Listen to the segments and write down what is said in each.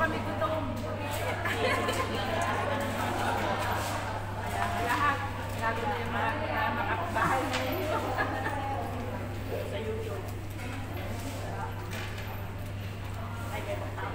kami gutom. Kaya lahat, lalo na yung mga makapagbahay na yun. Sa YouTube. Ay, kayo pagtama.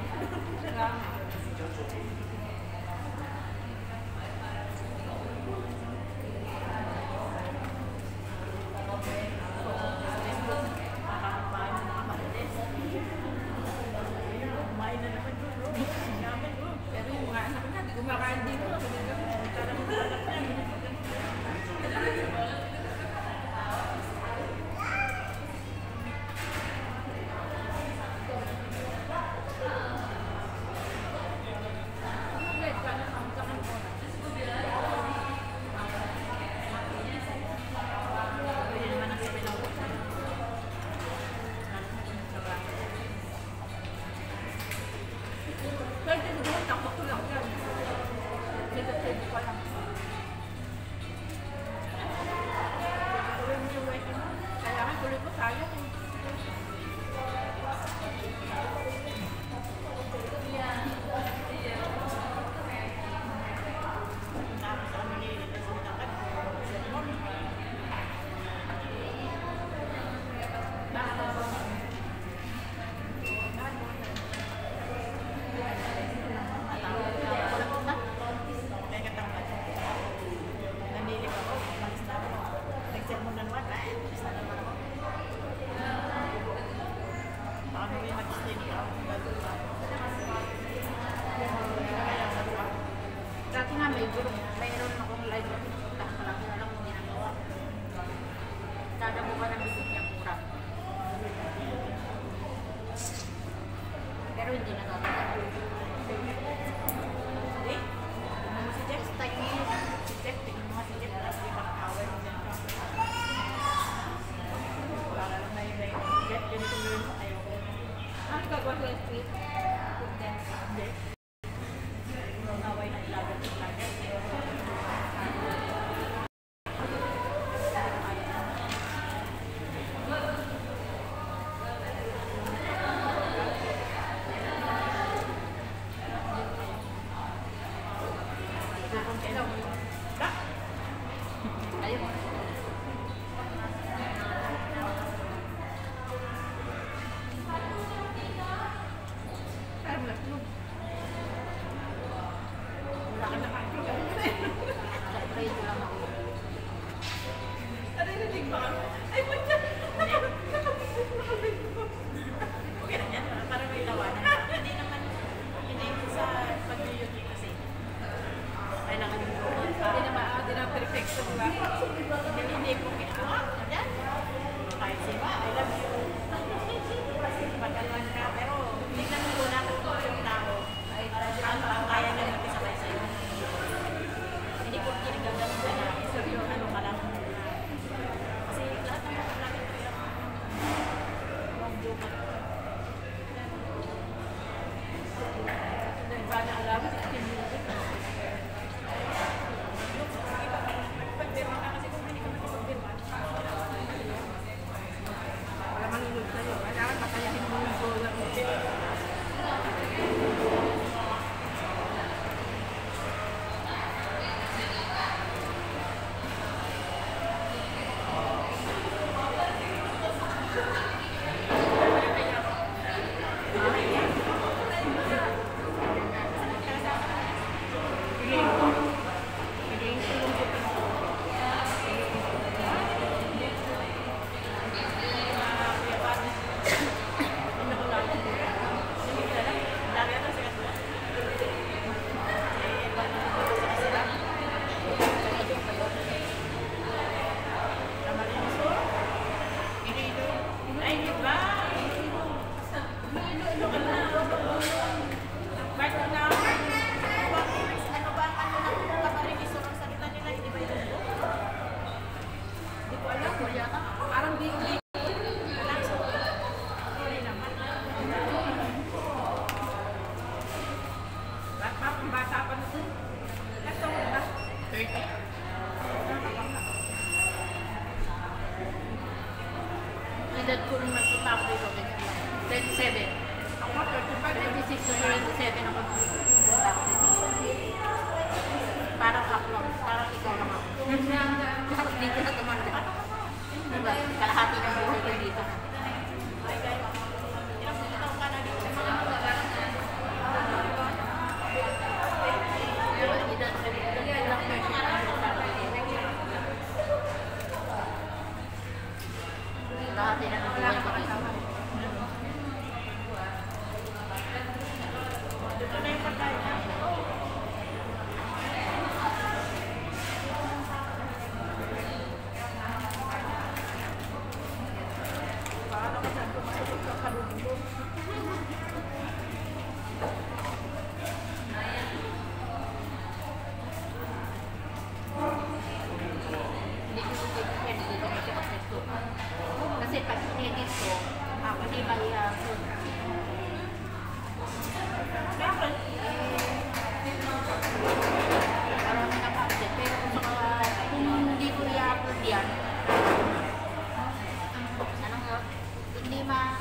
Mayroon akong live na pinupuntahan pa lang. Alam mo ginagawa. Dadabukan ng bisig niyang mura. Pero hindi na natatagal. Hindi? Tingnan mo si Jeff. Si Jeff, tingnan mo si Jeff. Tapos yung makakawin mo dyan. Wala lang na yun. Jeff, ganito yun. Ayoko. Ano gagawa ko yung street? Hindi. Naway na ilagat yung lagat. Edad ko nung nagpunta ako dito, 27. Ako 26 to 27 ako. Parang upload. Parang ikaw lang ako. Tapos dito na tumanda. Diba? Kalahati ng buhay ko dito. Kalahati na ng buhay ko dito. Ito na yung pagkain. Kasi pag inedit ko, hindi ba i-food? Parang naka-update. Pero kung hindi ko i-upload yan, hindi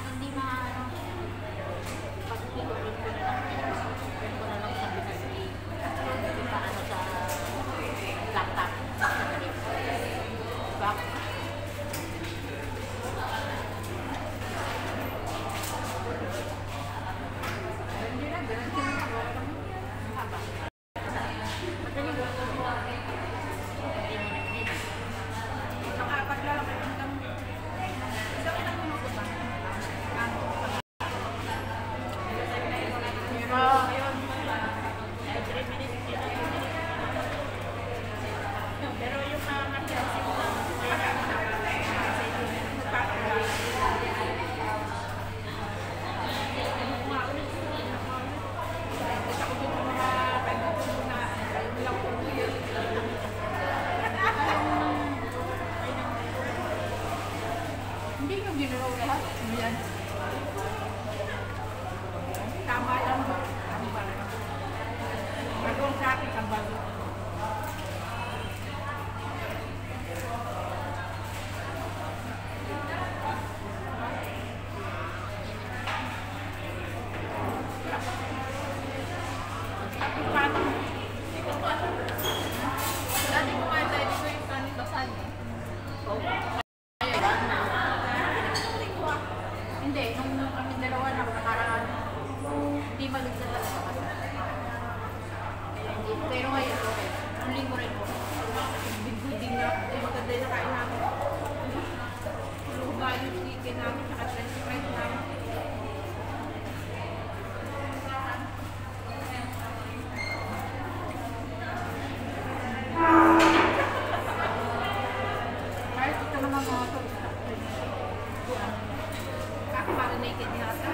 pag i-upload ko na lang, i-upload ko na lang sa binasli. Paano sa laptop. Back. Pero yung mga hindi yung ginawa lahat. Yan. Tama lang ba? Bagong sa akin ang bago. Dati kumain tayo dito yung kanin basan. Hindi, nung kami dalawa na nakaraan, hindi maganda talaga sa kasa. Pero ngayon, okay. Ang linggo rin po. Big-gooding na. Hindi maganda yung nakain namin. Luba yung chicken namin, saka french fries namin. Kahit ito naman mga ito. Parang naked nata.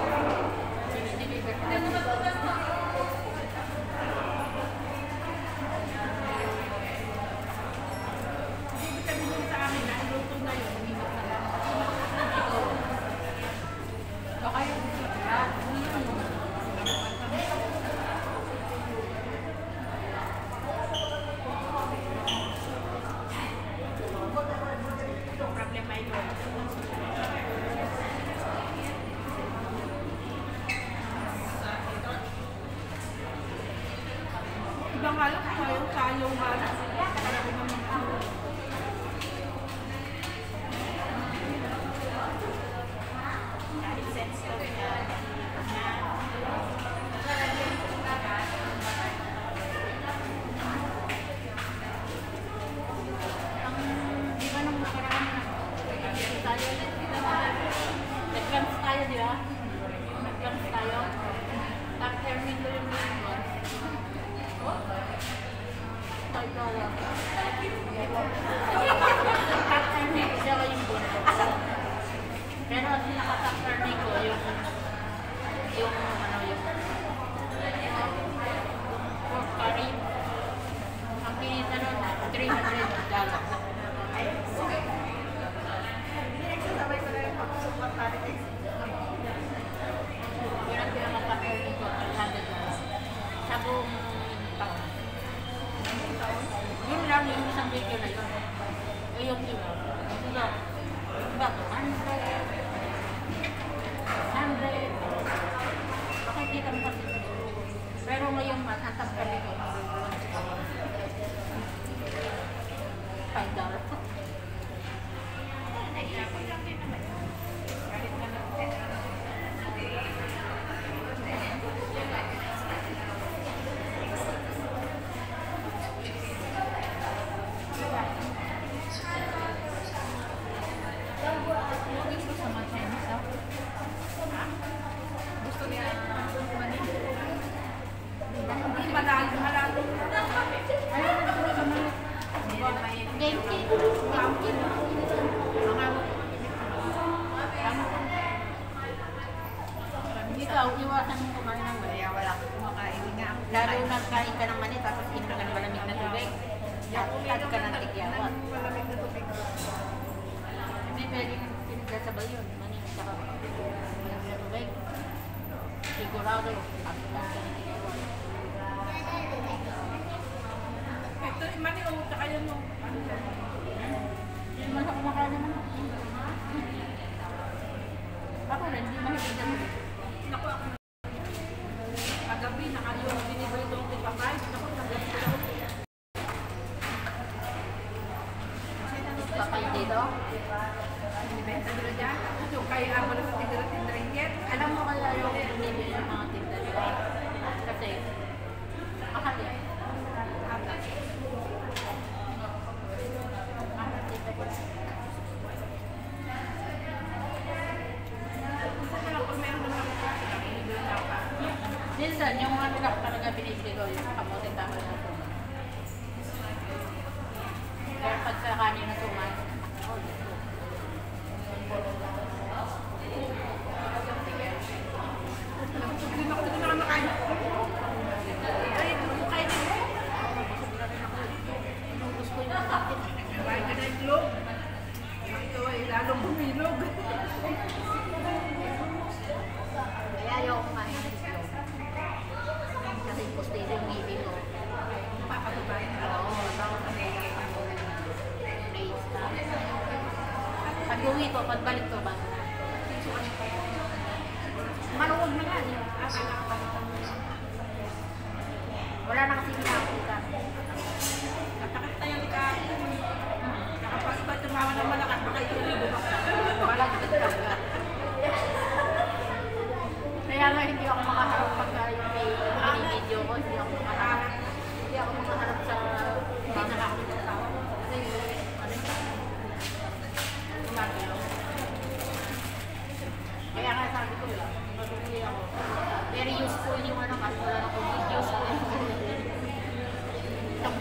Ibang halak sayong halak. Parang naman ako. Dahil sense ko niya. Di ba nung nakaraan na? Nag-plans tayo, di ba? Nag-plans tayo. Top termin ko yung doon. Pero naka-top earning ko yung pork curry. Ang pinita nun, $300. Pinagsasabay ko na yung pag-support curry. Yun ang pinaka-top earning ko, $300. Sa buong taon. Yun lang yung isang video na yun. Yung iba. Diba? 100 Ikaw, iwasan mo kumain ng mani. Kaya wala akong kumakain nga. Lalo nagkain ka ng mani, tapos inom ka ng malamig na tubig. At ka ng tigyawat. Malamig na tubig. May pwedeng pinagkasabay yun. Mani, saka malamig na tubig. Sigurado, at ka ng tigyawat. Ito, mani o, tsaka yun mo. Hindi naman ako kumakain naman. Ako rin, hindi mahilig na tubig. Naku, ako kagabi, yung binibili itong tipapay. Naku, nagabi ko ako. Papay dito. Binibenta nila dyan. Yung kay ako na sa tindera-tindera. Alam mo kaya yung binibili ng mga tinda nila. Kasi, mahal yan. Mahal tinda nila. Minsan, yung mga nilak talaga binibili ko, yung kamote tama na ito. Kaya pagka kanina tuman, Hindi na ako dito nakakain. Ay, kumakain din mo. inubos ko yung kapit. Kumain ka na itlog. Ito ay lalong bumilog. Kaya ayaw kumain ng itlog. Kasi postero yung ngipin ko. Papatubayin na. Oo, tapos raise na. Pag uwi ko, pagbalik ko, bago na. Maluwag na yan. Wala na kasi pinakita. Nakakita yung ka. Kapag iba tumawa ng malakas, baka ituloy ka. Walang talaga. Kaya nga hindi ako makaharap pagka yung may video ko, hindi ako makaharap. Hindi ako makaharap sa camera ko ng tao. Kasi gumagalaw. Kaya nga sabi ko, matuloy ako. Very useful yung ano, kasi wala na kong videos. Itong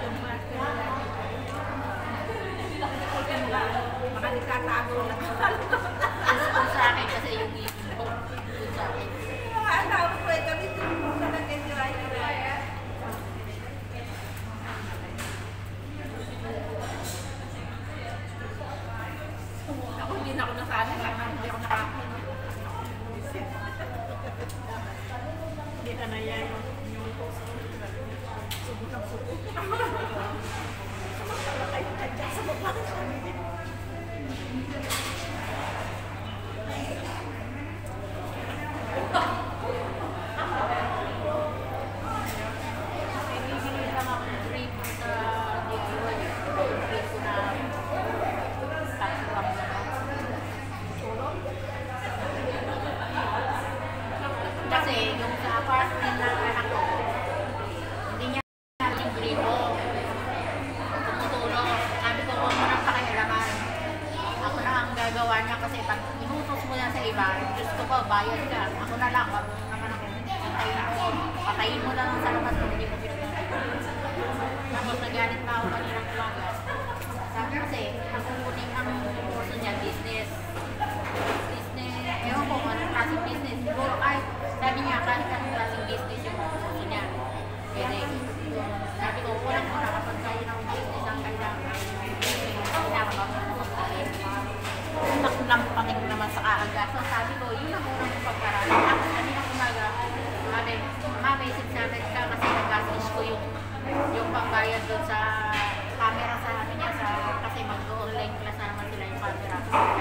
Baka nagtatago na. useful sa akin kasi yung ngipin ko. Useful sa akin. Ang tawag ko ay kami tumulong na nag-enjoy. Ako hindi na ako nasanay. Hindi ako nakakain. Hindi ka na yan yung post ko. Subo ng subo. May bibili lang akong drink sa DIY. Drink ko na tatlo lang kasi yung sa apartment ng anak ko, hindi niya yung gripo. Tumutulong. Sabi ko, huwag mo nang pakialaman. Ako na ang gagawa niya kasi pag inutos mo yan sa iba, Diyos ko pa, bayad ka. Ako na lang, marunong naman ako. Patayin mo lang sa labas kung hindi mo pinagagawa. Tapos nagalit pa ako kanina umaga. Sabi kasi, ang kukunin ang kurso niya, business. Business, ewan ko kung anong klaseng business. Siguro kahit, sabi niya, kahit anong klaseng business yung kurso niya. Pwede. Sabi ko, unang-una kapag kayo ng business ang kailangan. Kailangan ba mo magkain? Naklampaking naman sa kaagasan. Sabi ko, yun ang unang pagkarami. Ako kanina umaga, sabi, ma-message sa akin ka kasi nag-message ko yung pangbayad doon sa camera sa ano niya, kasi mag-online class na naman sila yung camera.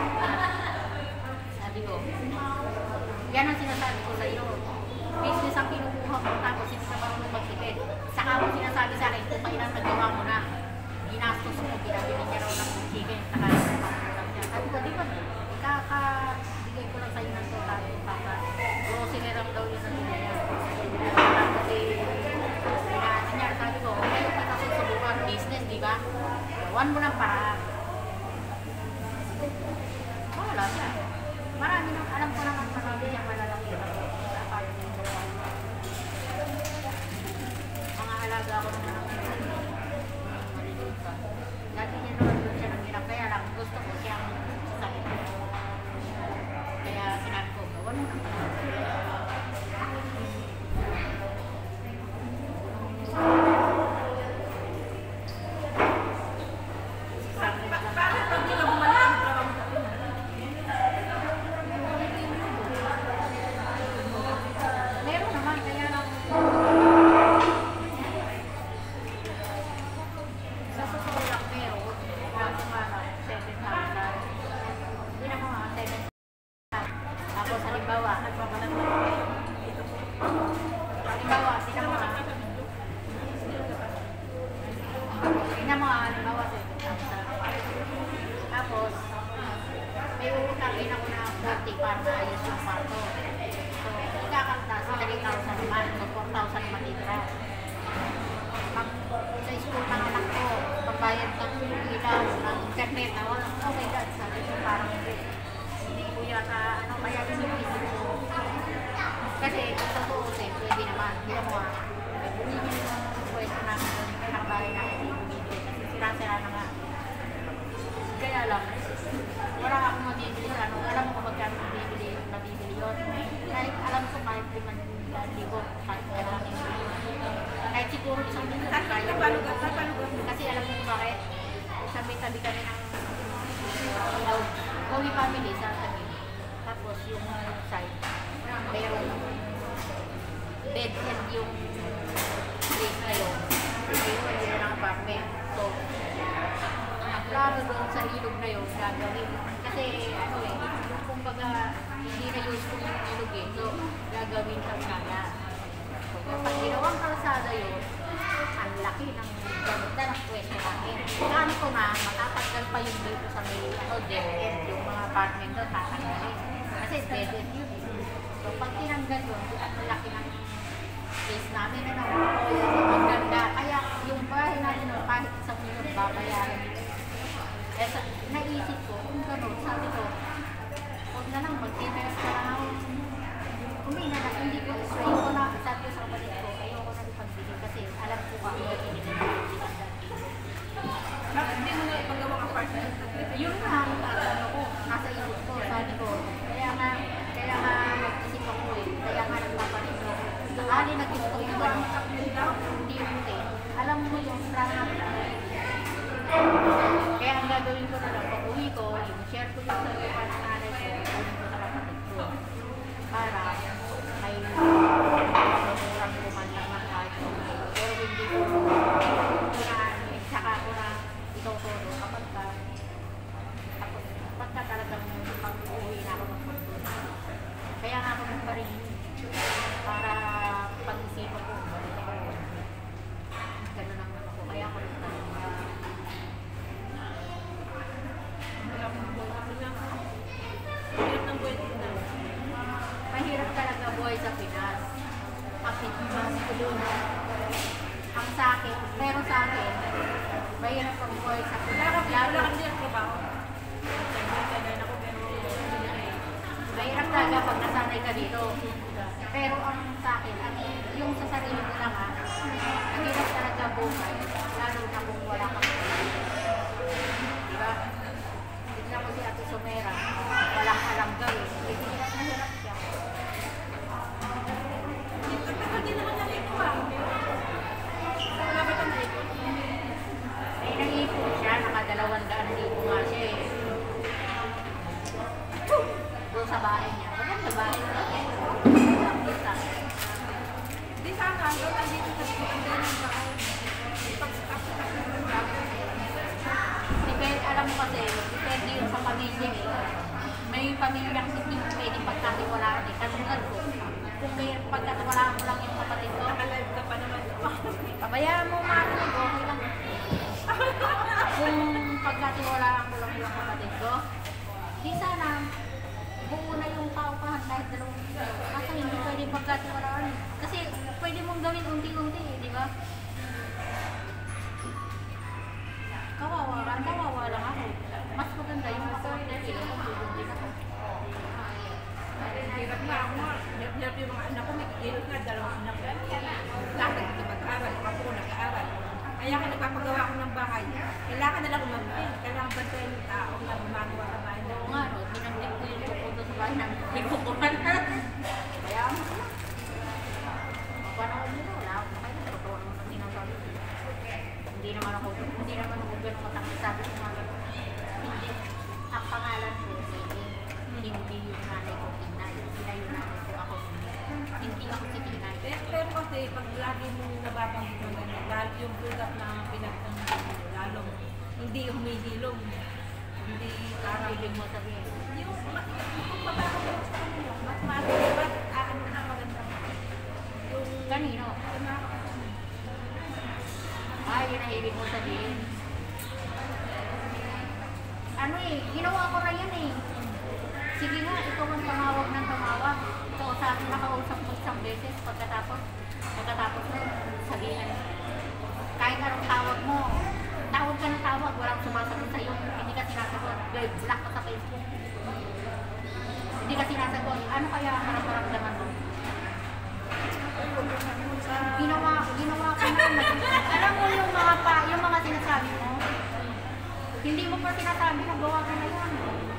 Sabi ko, yan ang sinasabi ko sa iyo. Business ang kinukuha mo tapos hindi ka marunong magtipid. Saka mo sinasabi sa akin, kung kailan nagawa mo na, ginastos mo, pinabili niya raw ng chicken, saka sabi ko, di ba, ikakabigay ko lang sa'yo ng total, papa. Grocery lang daw yun sa niya. Kasi, pinaano niya, sabi ko, ngayon kita susubukan business, di ba? Gawan mo ng paraan. Wala siya. Marami nang, alam ko naman marami siyang malalaki na sa apartment. Mga alaga ko naman ang maliliit pa. Lagi niya naman doon siya nang hirap. Kaya lang, gusto ko siyang sakit. Kaya sinabi ko, gawan mo ng paraan. nagbabalat na kayo. Ito po. Halimbawa, halimbawa, tapos, may uutangin ako na 40 para maayos yung kwarto. So, ikakaltas, 3,000 naman, so 4,000 matitira. Pag sa school ng anak ko, pagbayad ng ilaw, ng internet, oh my God, sabi ko parang hindi ko yata, kaya sinisip ko. Kasi kung totoo, pwede naman, hindi mo bumibili ng pwesto namin doon, ng bahay na hindi bumibili, kasi sira-sira na nga. Kaya lang, wala akong mabibili sa alam mo kung magkano mabibili yun. Kahit alam ko kahit 5,000, kahit kahit siguro isang minuto. Kasi alam mo bakit? Sabi-tabi kami ng Gowi family sa tabi. Tapos yung side, mayroong bed and yung place na yun. Mayroon yun ang apartment. So, klaro doon sa ilog na yun, gagawin. Kasi yung kumbaga, hindi na useful yung ilog so gagawin kalsada. So, kapag ginawang kalsada yun, ang laki ng ganda ng pwesto namin. Kano ko na, matatanggal pa yung dito sa may dead end, yung mga apartment doon, tatanggalin. Kasi dead end yun. So, pag tinanggal yun, ang laki ng space namin, ang ganda. Kaya yung bahay namin, kahit isang minute, babayaran dito. Kaya naisip ko, kung gano'n, sabi ko, huwag na lang, mag-invest ka lang ako. Hindi ko, ayoko na, sabi ko sa kapatid ko, ayoko na ipagbili kasi alam ko kung ano yung Bakit hindi mo na ipagawang apartment? yun nga, ko, nasa isip ko, sabi ko, kaya nga mag-isip ako kaya nga nagpapalit ko. Sakali nag-isip ko yung hindi yung alam mo yung strong kaya ang gagawin ko na lang, pag-uwi ko, yung share ko yung sa lupa ng nanay ko, kunin ko sa kapatid ko. Para may murang kuman lang ng kahit ko. Pero hindi ko saka ko na ituturo kapag talagang pag-uwi na ako ng pundo. Kaya nga ako nagparin para pag-isipan ko. Ganun ang ako. Kaya ako nagparin. Mahirap talaga buhay sa Pinas. Ang sa akin, pero sa akin, mahirap ang buhay sa Pinas. Wala kang din trabaho. Mahirap talaga pag nasanay ka dito. Pero ang sa akin, yung sa sarili ko lang mahirap talaga buhay. Lalo na kung wala kang diba? Tignan ko si Ate Sumera, walang alam gawin. Hirap na hirap siya. Hindi naman nalito Wala ba itong nalito? Ay, nangipon siya, naka-200,000 nga siya doon sa bahay niya. Maganda bahay niya. Di sana, hanggang nandito sa pagkakanda ng bahay. Depende, alam mo kasi, depende yun sa pamilya May pamilya kasi hindi pwede pagkatiwalaan Katulad ko, kung may pagkatiwalaan mo lang yung kapatid ko, Nakalive ka pa naman. pabayaan mo matulog, okay lang. Kung pagkatiwalaan mo lang yung kapatid ko, di sana, buo na yung paupahan kahit dalawang kasi hindi pwede pagkatiwalaan. Kasi pwede mong gawin unti-unti, di ba? Kawawa lang ako. Mas maganda yung unti-unti ako. Hirap nga ako. Hirap yung mga anak ko. May kikilot nga, 2 anak ko. Lahat dito mag-aaral. Ako ko nag-aaral. Kaya nagpapagawa ko ng bahay. Kailangan na lang umapil. Kailangan bantayan yung tao na gumagawa sa bahay. Oo nga, no? Binanggit ko yung pupunto sa bahay ng ikukuman. Kaya mo. Panahon nila, wala ako na kayo. Totoo naman ang sinasabi. Hindi naman ako ganun katakot. Sabi ko nga ganun. Hindi. Ang pangalan ko, hindi yung nanay ko, Tinay. Sila yung nanay ko, ako. Hindi ako si Tinay. Pero kasi pag lagi mong nababanggit mo ganyan, lalo yung bugat na pinagtanong mo, lalo hindi humihilom. Hindi Parang ibig mo sabihin. Kung mapapagawa sa kanila, mas ano na maganda. Yung Kanino? yung mga kapatid mo. Ay, yun ang ibig mo sabihin. Ano eh, ginawa ko na yun eh. Sige nga, ikaw ang tumawag ng tumawag. Ikaw sa akin nakausap mo isang beses pagkatapos mo, sabihin, kahit anong tawag mo, tawag ka ng tawag, walang sumasagot sa'yo, hindi ka sinasagot, block ka sa Facebook. Hindi ka sinasagot, ano kaya ang maramdaman mo? Ginawa ko na. Alam mo yung mga sinasabi mo, hindi mo pa sinasabi na gawa ko na yan.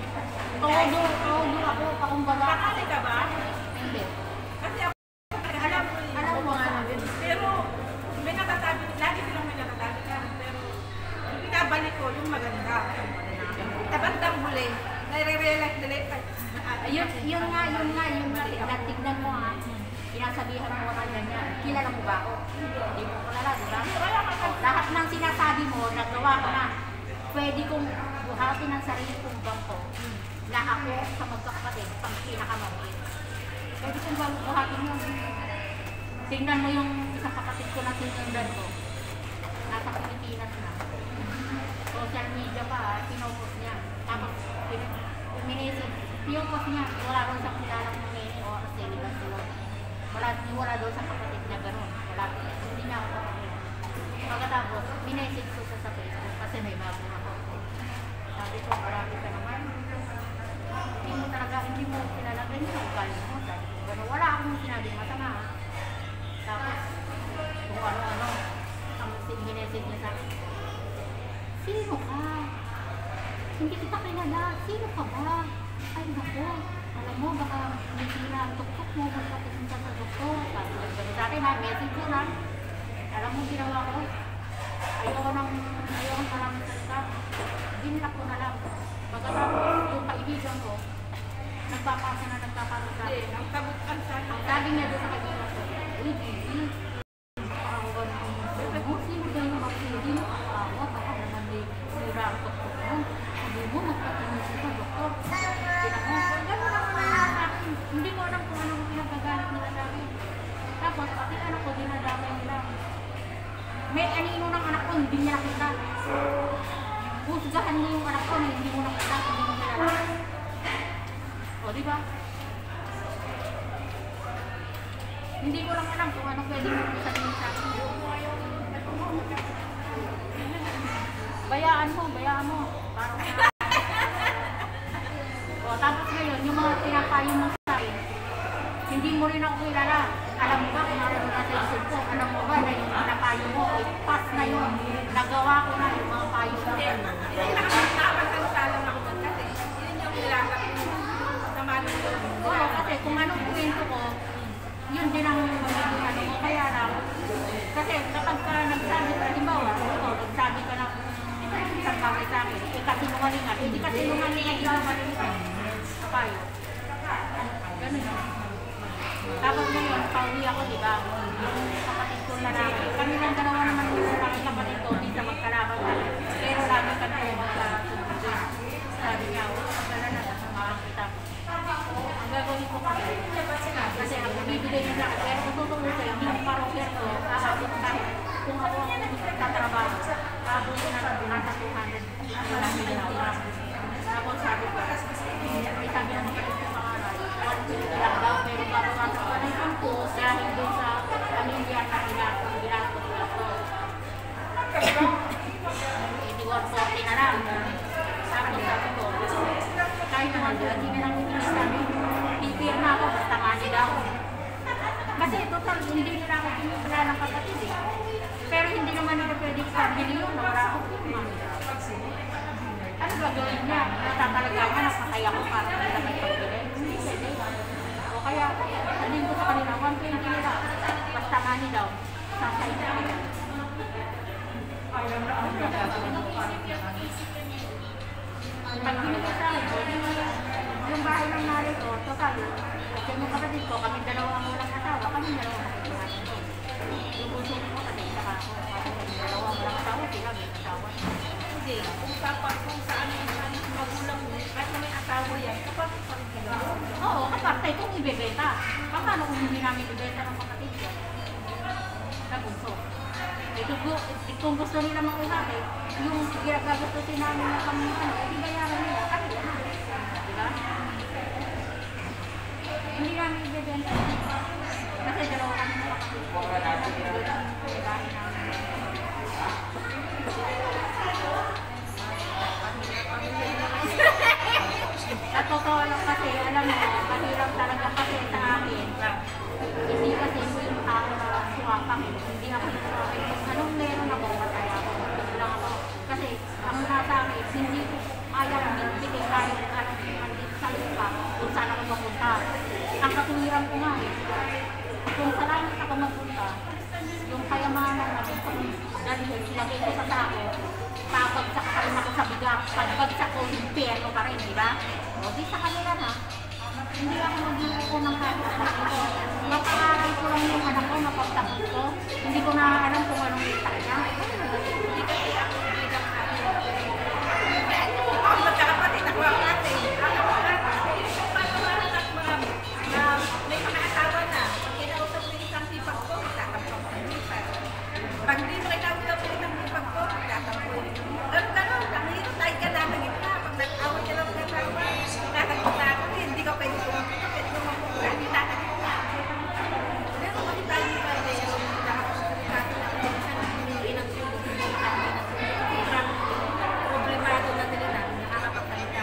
Todo ako, pakumbaga. Kakali ka ba? Hindi. Kasi ako, Alam mo nga. pero may nakatabi, lagi silang may nakatabi ka. Pero yung pinabalik ko, yung maganda. Tabandang huli, nare-realize nila Yun nga, tignan mo ha. Sinasabihan mo ka ganyan. Kilala mo ba ako? Hindi mo kilala, di ba? Lahat ng sinasabi mo, nagawa ko na. Pwede kong buhatin ang sarili kong bangko na ako sa magkakapatid, pang pinakamamit. Pwede kong buhatin yun. Tingnan mo yung isang kapatid ko na sinundan ko. Nasa Pilipinas na. Social media pa, pinopos niya. Tapos, pinopos niya. Wala rin sa kilala kong ngayon o selibat sila. Wala doon sa kapatid niya gano'n. Wala. Hindi niya ako kapatid. Pagkatapos, minessage ko sa Facebook kasi may bago ako. Sabi ko, marami ka naman. Hindi mo kilala ganyan ang ugali mo. Sabi ko, gano'n. Wala akong sinabing masama. Tapos, kung ano-ano, ang minessage niya sa akin. Sino ka? Hindi kita kilala. Sino ka ba? Ay, naku. Alam mo, baka may sila ang tuktok mo. Magpapunta sa doktor. Sabi ko, gano'n sa akin ha. Message ko lang. Alam mo, ginawa ko. Ayoko maraming salita. Ginilak ko na lang. Pagkatapos, yung kaibigan ko, nagpapasa na nagpapasa sa akin. ang tabukan sa Ang sabi niya doon sa kaibigan ko, uy, Gigi, parang ako ganun. Sino ganun yung hindi mo kakawa? Baka naman may rakot ko mo. Sabi mo, magpatingin sa doktor. Gano'n lang naman sa akin. Hindi ko alam kung anong pinagagalit nila sa akin. Tapos, pati anak ko, dinadamay nila. May anino ng anak ko, hindi niya nakita. Husgahan mo yung anak ko na hindi mo nakita, hindi mo kilala. O, di ba? Hindi ko lang alam kung ano pwede mo sabihin sa akin. Bayaan mo. Parang o, tapos ngayon, yung mga pinapayo mo sa akin, hindi mo rin ako kilala. Alam mo ba kung ano na sa isip ko? Alam mo ba na yung pinapayo mo, pass na yun. Nagawa ko na yung mga payo mo. Hindi nakapagsalita lang ako doon kasi yun yung nilakap sa malulog. Oo, kasi kung anong kwento ko, yun din ang magiging ano mo. Kaya lang, kasi kapag ka nagsabi, halimbawa, nagsabi ka ng isang bagay sa akin, kasinungalingan, hindi kasinungalingan, ikaw payo. Ganun yun. Tapos ngayon, pauwi ako, di ba? Yung kapatid kong lalaki. Kami lang dalawa naman yung lalaki kapatid ko, di sa magkalaban tayo. Pero lagi ka na magkasundo. Sabi niya, pagkala na, sasamahan kita. Ang gagawin ko kasi ang bibigay niya sa akin. Pero kung tutuloy, hindi ko parang kerto, kakapit tayo. Kung ako ang tatrabaho, kabuti na nasa 200. Tapos sabi ko, may sabi na kapatid ko pangaral, 150 lang daw, pero bababasok pa ng campus dahil doon sa pamilya na ginastos ko. Hindi 140 na lang. Tapos sabi ko, kahit naman doon, hindi na lang ibilis namin. Pipir na ako, basta mani daw. Kasi total, hindi nila ako pinipila ng kapatid eh. Pero hindi naman nila pwede pabili yun, wala akong pirma. Ano gagawin niya? Natatalaga niya, nakakaya ko para nila may pagbili. Hindi pwede. O kaya, sabihin ko sa kanila, 120 nila. Basta mani daw. Sasay na. Pag binigay sa akin, yung bahay ng nari ko, total. Kasi yung kapatid ko, kami dalawa ang walang asawa, kami dalawa kapatid natin ko. Yung puso ko kasi isa ka ako. Kasi dalawa ang walang asawa, sila may asawa. Hindi. Kung sa ano yung magulang mo, kahit na may asawa yan, kapag Oo, kapag kung ibebenta. Paano kung hindi namin ibenta ng kapatid ko? Sa bunso. Kung gusto nila makuha, yung gagastusin namin na kami, hindi bayaran nila, kanila na. Diba? Hindi namin ibebenta. Kasi dalawa kami na kapatid ko. Sa totoo lang kasi, alam mo, mahirap talaga kasi sa akin. Hindi kasi yung tao na suwapang, hindi ako nasuwapang. Anong meron ako, masaya ako. Lang ako. Kasi, ang nasa akin, hindi ko ayaw hindi kahit sa lupa kung saan ako mapunta. Ang katuwiran ko nga kung sa langit ako mapunta, yung kayamanan na gusto kong dalhin, ilagay ko sa tao, papagsak pa rin ako sa bigat, pagbagsak ko, impyerno pa rin, di ba? O, di sa kanila na, hindi ako mag-iupo ng kahit ako. Mapaaral ko lang yung anak ko, mapagtapos ko. Hindi ko na alam kung anong lita niya. hindi kasi ako bilang natin. Ako magkakapatid, ako ang ate. Ako ang ate. May mga asawa na, pag kinausap mo isang sipag ko, tatampo ko ng sipag. Pag hindi mo kinausap mo isang sipag ko, tatampo ko. Ganun, ang hirap tayo ka na ng gitna. Pag nag-awat ka lang ng asawa, nakakita ako, hindi ka pwede kumapit, pwede kumapit, hindi nakakita. Pero kung tayo ni Pwede, problemado na nila na, nakakapagsalita.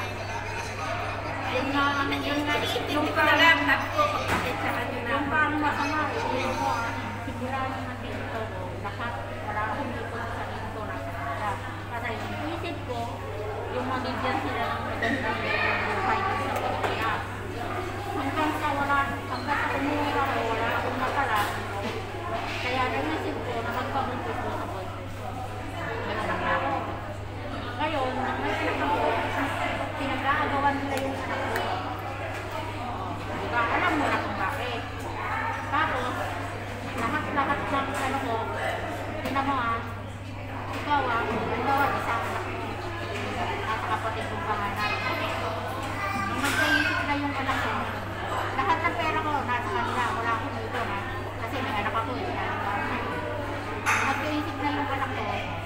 Yung Hindi ko na lang, sabi ko, pagpakitsahan nyo na. yung parang masama, yun mo, sigurado natin ito, lahat, wala akong dito sa sarili ko na kanila. Kasi yung isip ko, yung mabigyan sila ng magandang buhay din sa pamilya. Hanggang sa umuwi ako, wala akong matala. Kaya naisip ko na magpabuntis ko sa boyfriend ko. May anak na ako. Ngayon, may anak ako, pinag-aagawan nila yung anak ko. Diba? Alam mo na kung bakit. Tapos, lahat ng ano ko, tinamaan, ikaw isa anak ko. At kapatid kong panganay. Nung magkaisip na yung anak ko, lahat ng pera ko nasa kanila, wala akong dito na. Kasi may anak ako, magkaisip na yung anak ko,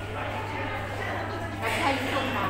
naghaintong na.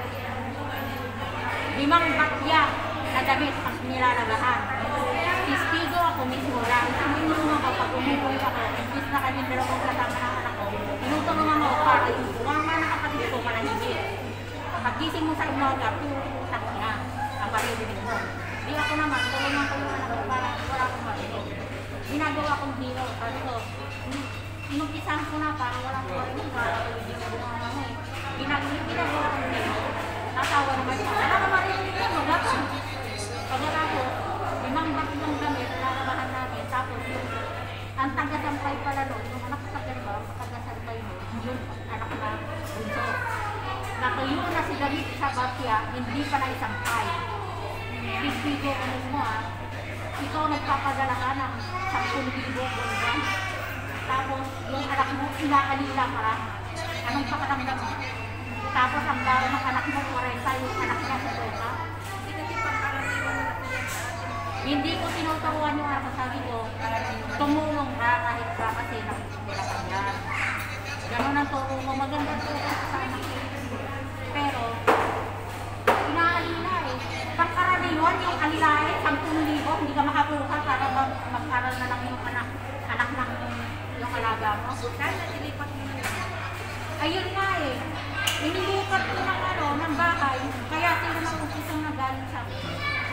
5 bakya na damit ang nilalagahan. Tistigo ako mismo lang. Tinulungan ko pag umibol ako. Imbis na kami dalawang kasama ng anak ko. Tinutulungan mo para yung mga nakapatid ko manahigit. Pagkising mo sa umaga, putak na ang maririnig mo. Di ako naman, tulungan ko yung anak ko para wala akong marinig. Ginagawa kong hero. Sabi ko, inumpisahan ko na para wala akong marinig. Para hindi ko gumama mo eh. Ginagawa kong hero. Natawa naman siya. Wala ka marinig mo, magapon. Pagkatapos, 5 baklang damit, nalabahan namin. Tapos yung, ang taga-sampay pala nun, yung anak sa ganda, taga-sampay mo, yung anak na bunso. Natuyo na si David sa bakya, hindi pa na isampay. Pispigo ko mo ikaw nagpapadala ka ng 10,000 buwan. Tapos yung anak mo, inaalila ka. Anong pakaramdam mo? Tapos ang daw ng anak mo, 40 yung anak niya sa doka. Hindi kasi pangkaraniwan na natin yan sa atin. Hindi ko tinuturuan yung anak, sabi ko, tumulong ka kahit pa kasi nakikita yan. Ganon ang turo mo, maganda turo sa anak ko. Pero, inaalila eh. Pangkaraniwan yung alilain, 10,000, hindi ka makakuha para mag-aral na lang yung anak ng yung alaga mo. Sana nilipat mo na yun. Ayun nga eh. Inilipat ko ng bahay, kaya sila na umpisang nagaling sa akin.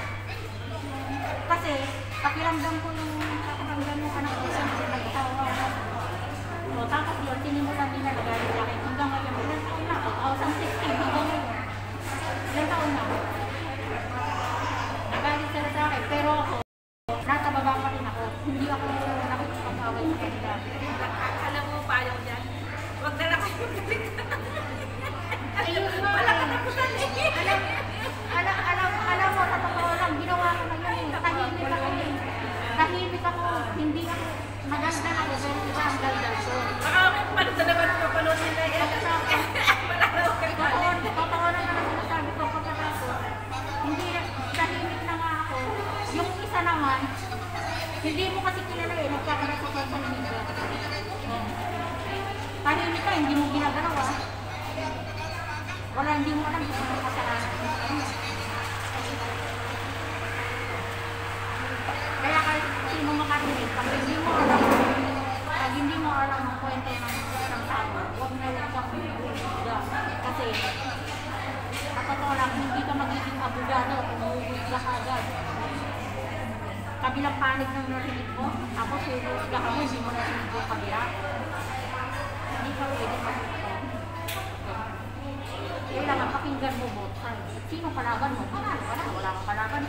Kasi, pakiramdam ko yung anak ko sa nag-asawa. So, tapos yun, sinimulan nila nagaling sa akin. Hanggang ngayon, ilang taon na ako. 2016, hanggang ngayon. Ilang taon na. Nagaling sila sa akin, pero ako, nasa baba pa rin ako. Hindi ako nakikipag-away sa kanila. Alam mo pa yung dyan? Huwag na lang kayo galit. Ayun nga. Wala ka tapusan eh. Alam mo, sa totoo lang, ginawa ko na yun eh. Tahimik ako. Hindi ako, magandang ako, pero iba ang galdal ko. Baka panood na naman papanood nila yan. Totoo isa naman, hindi mo kasi kilala eh, nagkakaroon sa social media. Tahimik ka, hindi mo ginagalawa. Wala, hindi mo alam kung ano kasalanan mo sa kanya. Kaya kahit sino makarinig, pag hindi mo alam ang kwento ng isang tao, huwag na lang kang bumibigla. Kasi, kapag lang, hindi ka magiging abogado kung bumibigla ka agad. Kabilang panig ng narinig mo, ako serious ka mo, hindi mo narinig yung kabila. Hindi ka pwede magiging. Kailangan pakinggan mo both sides. Sino kalaban mo? Wala kang kalaban.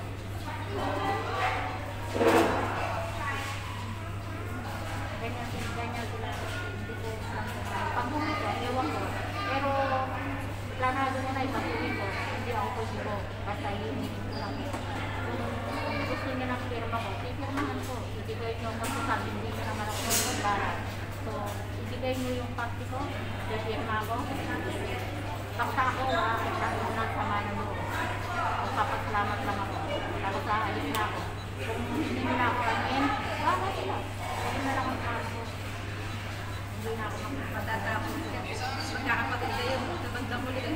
Ganyan sila. Hindi ko lang pag bumito, ewan ko. Pero, planado mo na ipatuloy ko. Hindi ako positibo. Basta yun lang. Kung gusto niya ng firma ko, pipirmahan ko. Ibigay niyo kasi sabi, hindi ko naman ako magbalat. So, ibigay niyo yung party ko, pipirma ko. Basta ako, masyado ng sama ng loob. Magpapasalamat lang ako. Tapos aalis na ako. Kung hindi nila ako amin, wala sila. Hindi na lang ang plano ko. Hindi na ako Matatapos ka. Magkakapatid kayo. Nabanda mo ulit.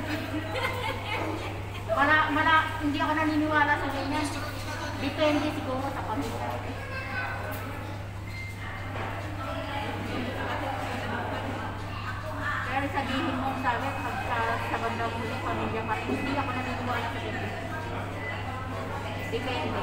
Hindi ako naniniwala sa ganyan. Depende siguro sa pamilya. Pero sabihin mo sa akin, sa bandang muli, pamilya pa, hindi ako naniniwala sa ganyan. Depende.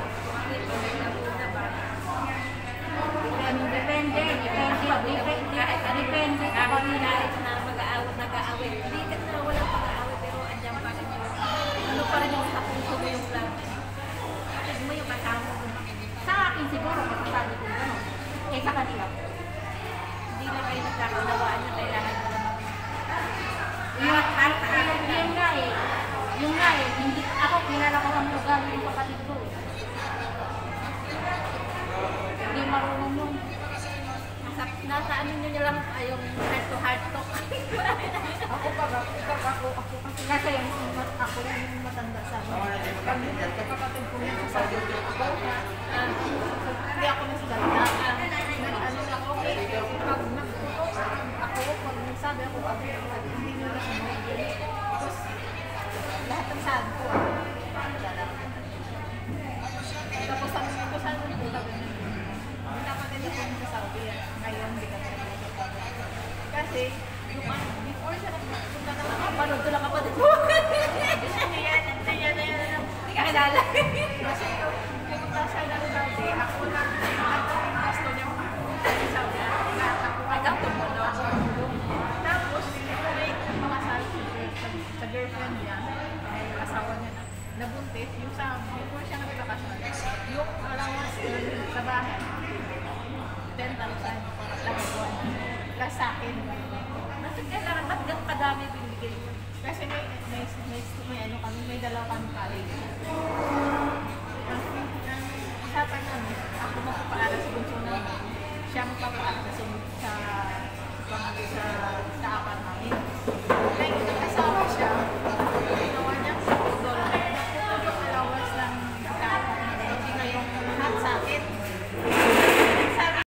Depende sa pamilya. Na mag-aawit. Hindi ka na walang pag-aawit pero andyan pa rin yung ano pa rin yung sa puso mo yung plan. Kapag mo yung kasama mo. Sa akin siguro, masasabi ko gano'n. Eh sa kanila. Hindi na kayo nagkakalawaan na kailangan mo naman. Yung nga eh, hindi ako kilala ko ang ugali ng kapatid ko eh. Hindi marunong yun. Nasa ano nyo lang yung heart to heart talk. Kasi ako yung matanda sa akin. Kapatid ko yung sabi ko. Hindi ako nagsalita. Ano na ako, okay. Pag nagtutok ako, pag nagsabi ako, hindi nyo na sinunod. Tapos, lahat ng saan ko. Tapos, ang ito saan ko dito, dapat din ako sa Saudi. Ngayon, hindi ka sa kasi, yung before siya nagpunta na lang, kapanood ko lang kapatid mo. Hindi ka kilala. Kasi yung pumunta siya ng Saudi, ako lang, at yung gusto niya sa Saudi, nagkakapag mo na ako. Tapos, may mga sa girlfriend niya, asawa niya na, nabuntis, yung sa, before siya nagbakasyon, yung allowance sa bahay, 10,000 lang buwan. Plus sa akin. Bakit kailangan ba't kadami binigay mo? Kasi may ano kami, may dalawa kami college.